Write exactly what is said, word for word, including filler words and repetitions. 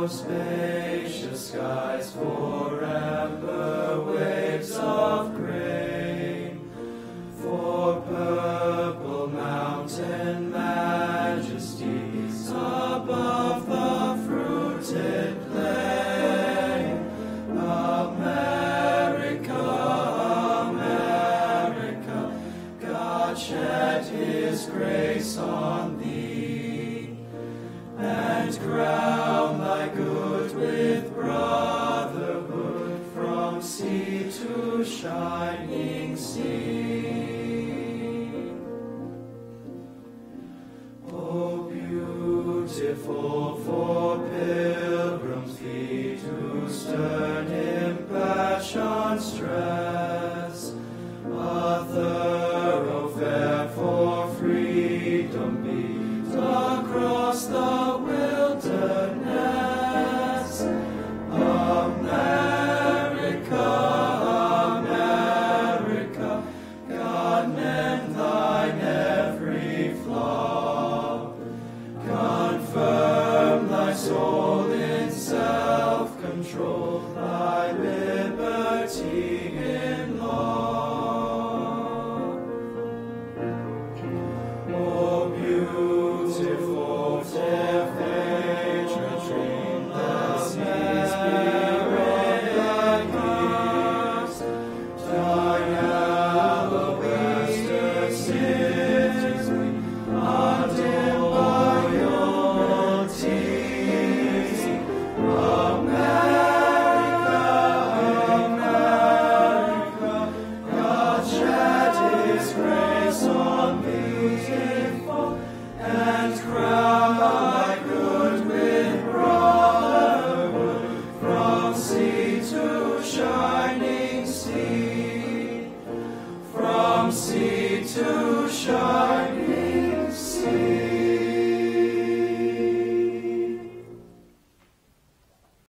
spacious skies for amber waves of grain, for purple mountain majesties above the fruited plain. America, America, God shed his grace on thee, and crown thy good with brotherhood from sea to shining sea. Oh, beautiful for pilgrims' feet who stern impassioned stress, a thoroughfare for freedom beat across the wilderness. America, America, God mend thine every flaw. Confirm thy soul in self-control, thy liberty in law. Oh, beautiful for hatred, dreamless spirit that gives thine alabaster cities we undimmed by your tears. America, America, God shed his grace on beautiful, and crown thy good with brotherhood from sea to shining sea, from sea to shining